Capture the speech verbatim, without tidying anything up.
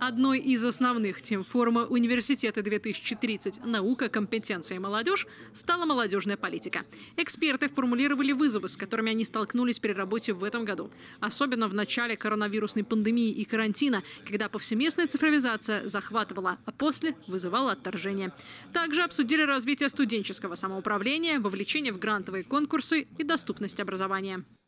Одной из основных тем форума «Университеты-две тысячи тридцать. Наука, компетенции, молодежь» стала молодежная политика. Эксперты формулировали вызовы, с которыми они столкнулись при работе в этом году. Особенно в начале коронавирусной пандемии и карантина, когда повсеместная цифровизация захватывала, а после вызывала отторжение. Также обсудили развитие студенческого самоуправления, вовлечение в грантовые конкурсы и доступность образования.